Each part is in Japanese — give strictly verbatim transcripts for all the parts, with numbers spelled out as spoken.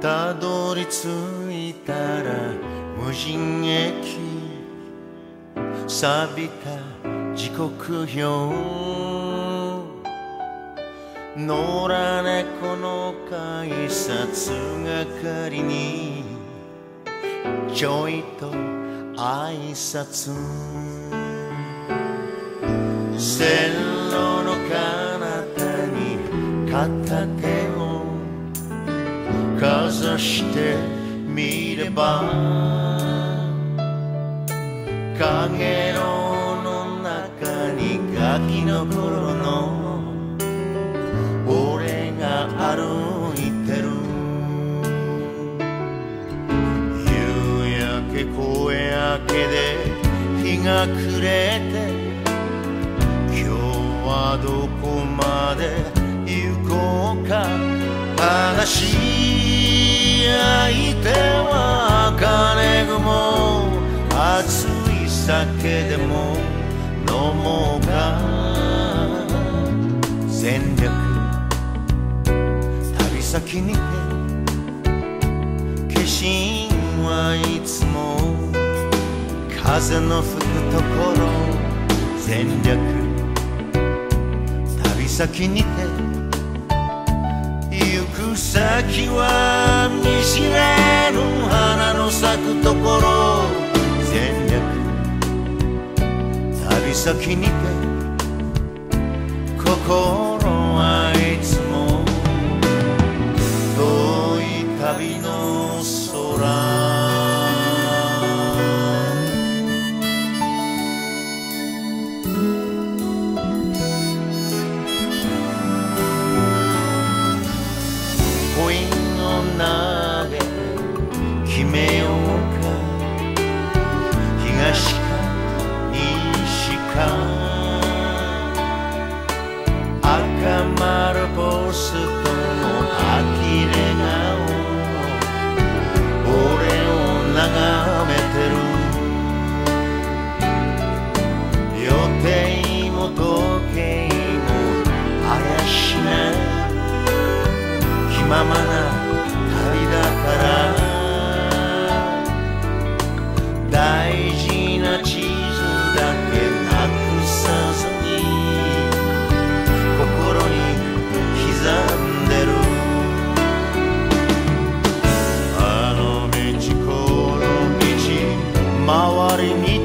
たどり着いたら無人駅、錆びた時刻表、野良猫の改札係にちょいと挨拶、線路の彼方に片手をかざしてみれば、かげろうの中にガキの頃の俺が歩いてる。夕焼け小焼けで日が暮れて、今日はどこまで行こうか。話し相手は金具も熱い酒でも飲もうか。全力旅先にて化身はいつも風の吹くところ。全力旅先にて行く先は見知らぬ花の咲くところ。全力旅先にて心はいつも遠い旅の空。コインを投げ決めようか。東か西か。赤丸ポストの呆れ顔、俺を眺めてる。予定も時計も怪しない気ままな旅だから。大事な地図だけなくさずに心に刻んでる。あの道この道回り道、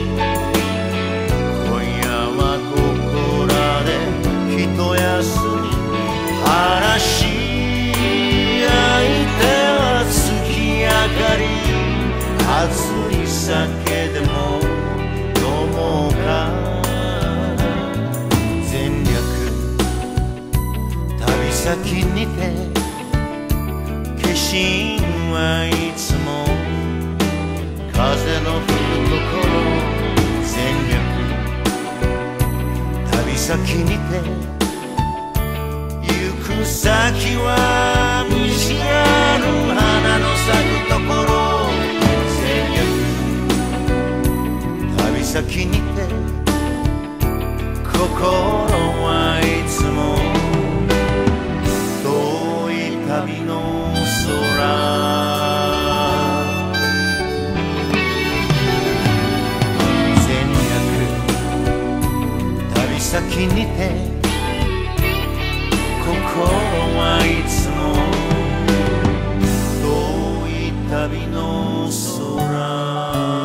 今夜はここらで一休み。話し相手は月明かり、熱い酒でも飲もうか。全力旅先にて化身はいつも風の吹くところ。全力旅先にて行く先は見知らぬ花の咲くところ。旅先にて心はいつも遠い旅の空。全力旅先にて心はいつも遠い旅の空。